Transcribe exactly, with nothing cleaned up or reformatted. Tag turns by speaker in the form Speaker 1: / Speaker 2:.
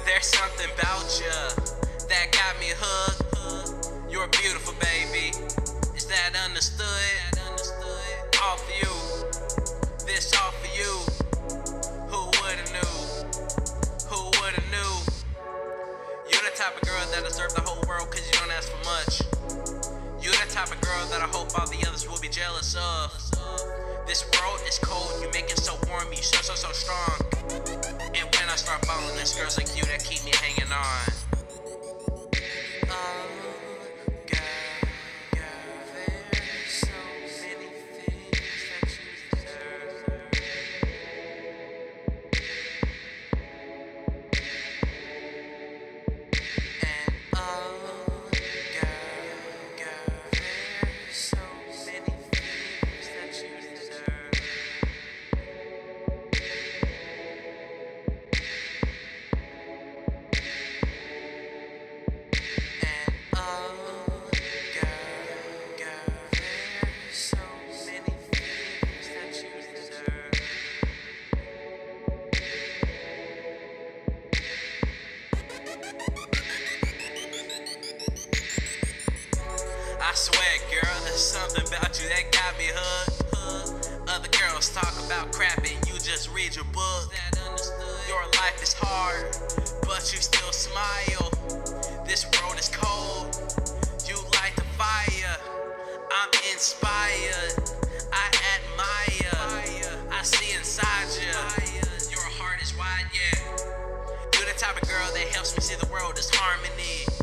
Speaker 1: There's something about ya that got me hooked. You're beautiful, baby. Is that understood? All for you. This all for you. Who would've knew? Who would've knew? You're the type of girl that deserves the whole world cause you don't ask for much. You're the type of girl that I hope all the others will be jealous of. This world is cold, you make it so warm, you so, so, so strong. And when I start falling, it's girls like you that keep me hanging on. Oh, girl, girl, there's so many things that you deserve. And oh, girl, girl, there's so many things that you deserve. I swear, girl, there's something about you that got me hooked. Other girls talk about crap and you just read your book. Your life is hard, but you still smile. This world is cold, you light the fire. I'm inspired, I admire. I see inside you, your heart is wide, yeah. You're the type of girl that helps me see the world as harmony.